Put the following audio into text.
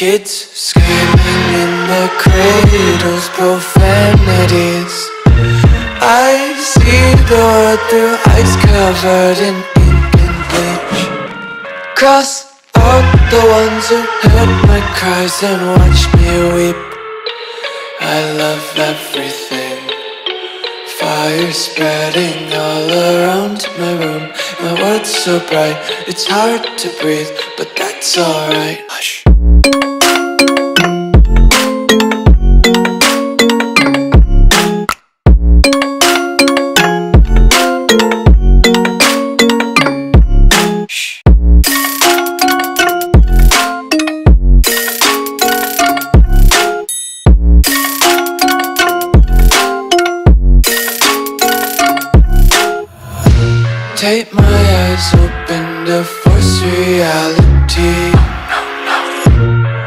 Kids screaming in their cradles, profanities. I see the world through eyes covered in ink and bleach. Cross out the ones who heard my cries and watched me weep. I love everything. Fire spreading all around my room. My world's so bright, it's hard to breathe, but that's alright. Hush. Take my eyes open to force reality.